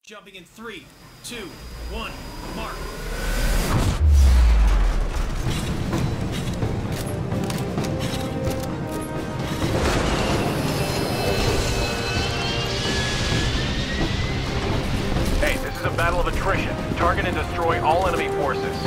Jumping in 3, 2, 1, mark. Hey, this is a battle of attrition. Target and destroy all enemy forces.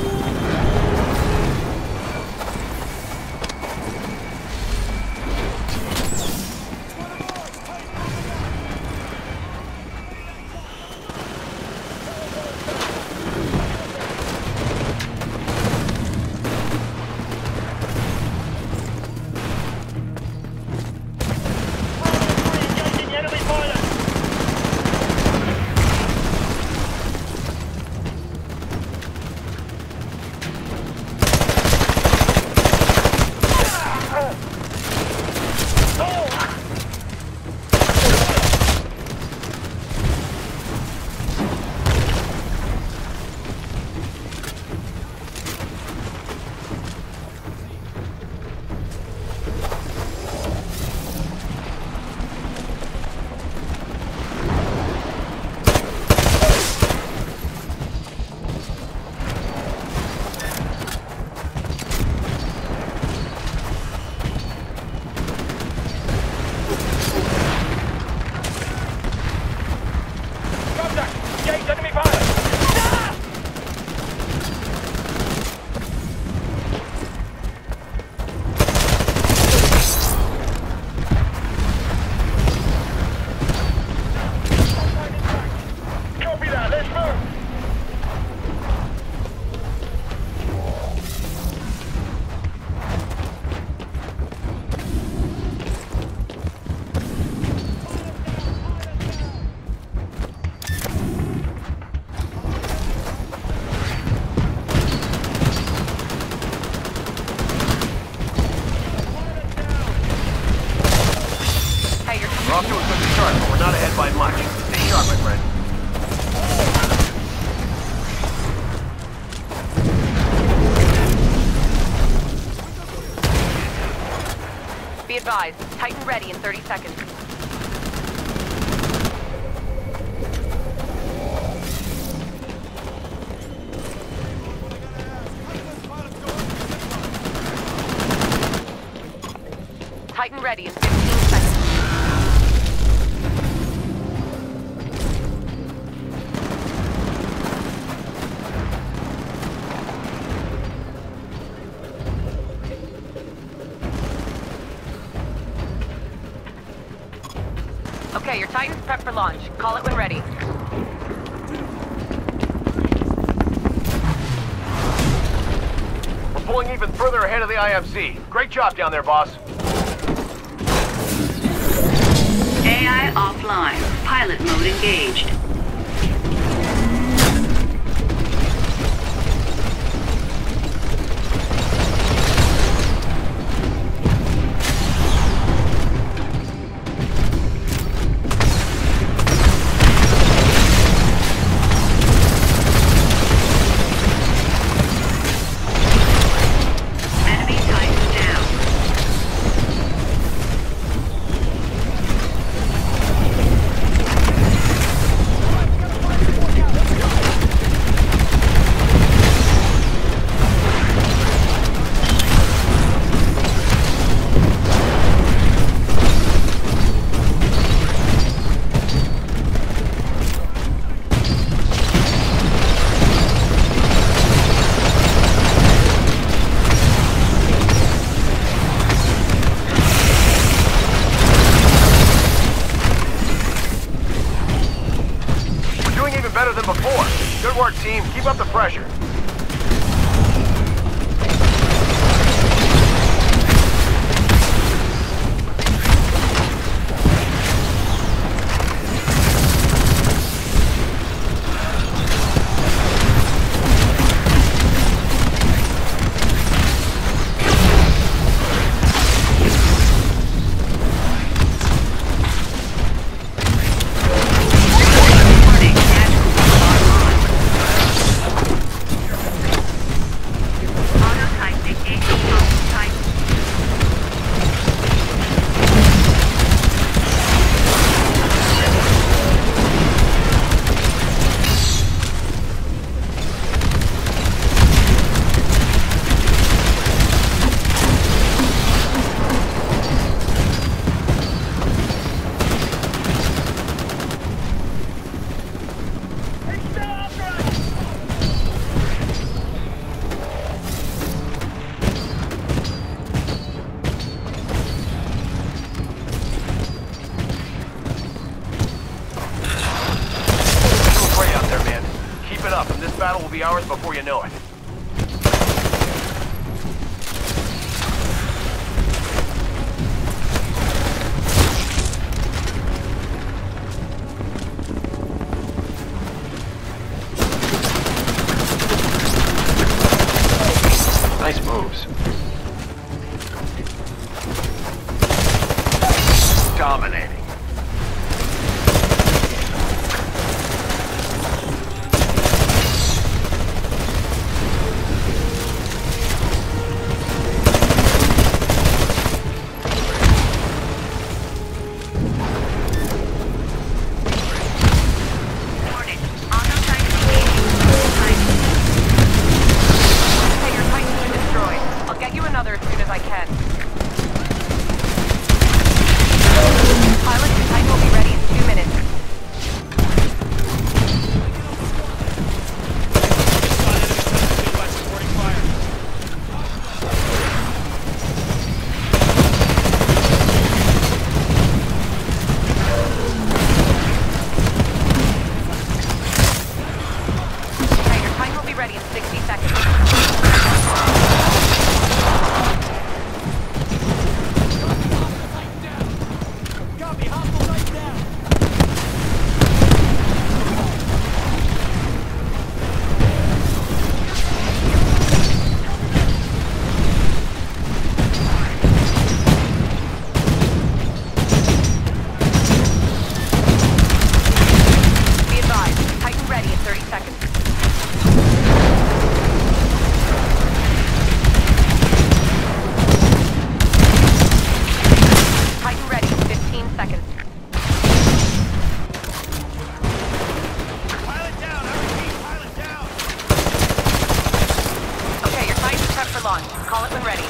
We're off to a good start, but we're not ahead by much. Stay sharp, my friend. Be advised, Titan ready in 30 seconds. Titan ready in 15 seconds. Okay, your Titan's prepped for launch. Call it when ready. We're pulling even further ahead of the IMC. Great job down there, boss. AI offline. Pilot mode engaged. Better than before. Good work, team. Keep up the pressure. battle will be ours before you know it. Nice moves. Dominating. Call it when ready.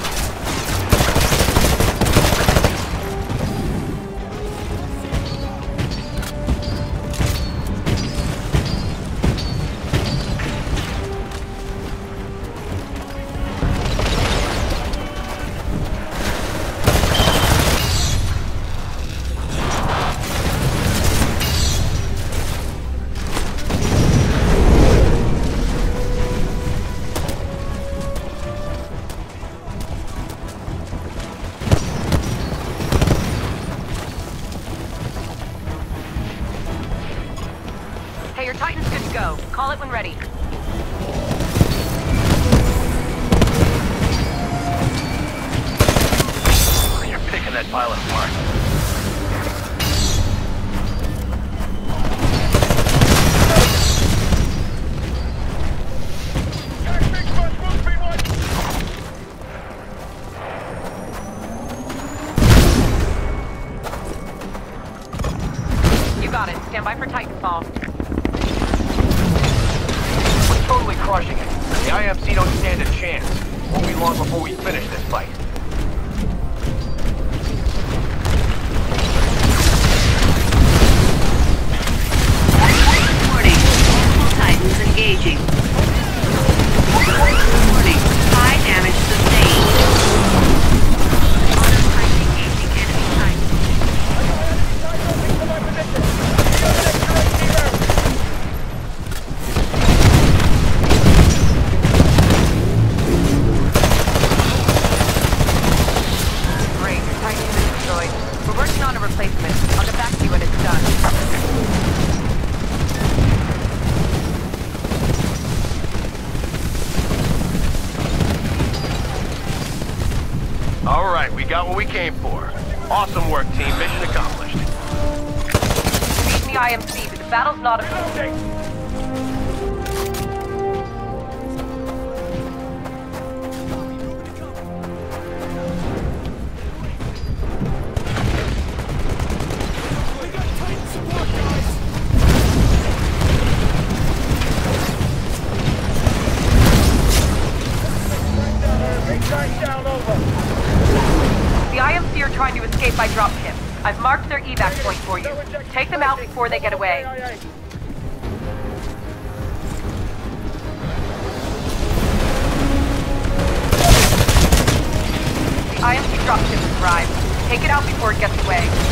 Hey, your Titan's good to go. Call it when ready. You're picking that pilot apart. You got it. Stand by for Titanfall. Totally crushing it. The IMC don't stand a chance. Won't be long before we finish this fight. Warning. Multiple Titans engaging. Warning. High damage sustained. Auto Titan engaging enemy Titan. We're working on a replacement. I'll get back to you when it's done. All right, we got what we came for. Awesome work, team. Mission accomplished. Beat the IMC, but the battle's not a... The IMC are trying to escape by dropship. I've marked their evac point for you. Take them out before they get away. The IMC dropship has arrived. Take it out before it gets away.